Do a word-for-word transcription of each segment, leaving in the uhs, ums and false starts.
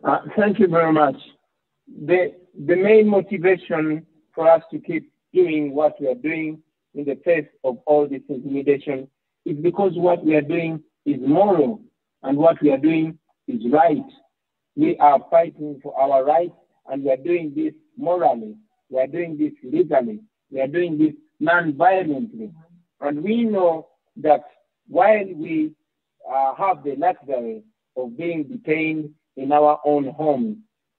Uh, thank you very much. The, the main motivation for us to keep doing what we are doing in the face of all this intimidation is because what we are doing is moral and what we are doing is right. We are fighting for our rights and we are doing this morally. We are doing this legally. We are doing this non-violently. And we know that while we uh, have the luxury of being detained in our own homes,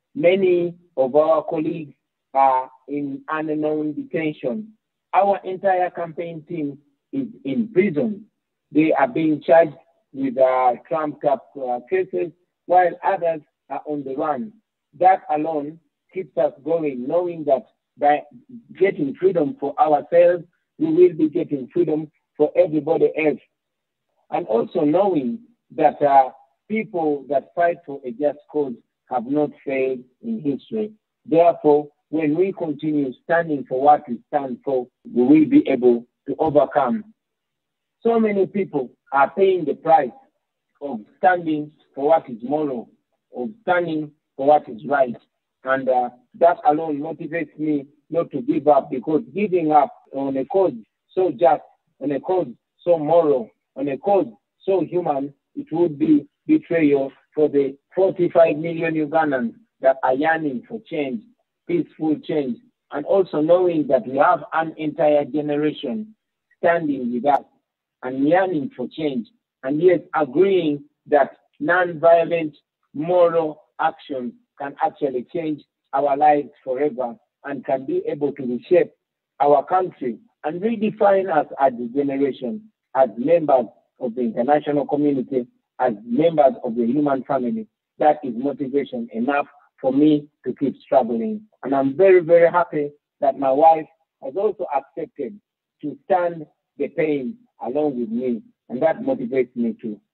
many of our colleagues are in unknown detention. Our entire campaign team is in prison. They are being charged with uh, trumped-up uh, cases, while others are on the run. That alone keeps us going, knowing that by getting freedom for ourselves, we will be getting freedom for everybody else. And also knowing that uh, people that fight for a just cause have not failed in history. Therefore, when we continue standing for what we stand for, we will be able to overcome. So many people are paying the price of standing for what is moral, of standing for what is right. And uh, that alone motivates me not to give up, because giving up on a cause so just, on a cause so moral, on a cause so human, it would be betrayal for the forty-five million Ugandans that are yearning for change, peaceful change, and also knowing that we have an entire generation standing with us and yearning for change, and yet agreeing that non-violent moral action can actually change our lives forever and can be able to reshape our country and redefine us as a generation, as members of the international community, as members of the human family. That is motivation enough for me to keep struggling. And I'm very, very happy that my wife has also accepted to stand the pain along with me. And that motivates me too.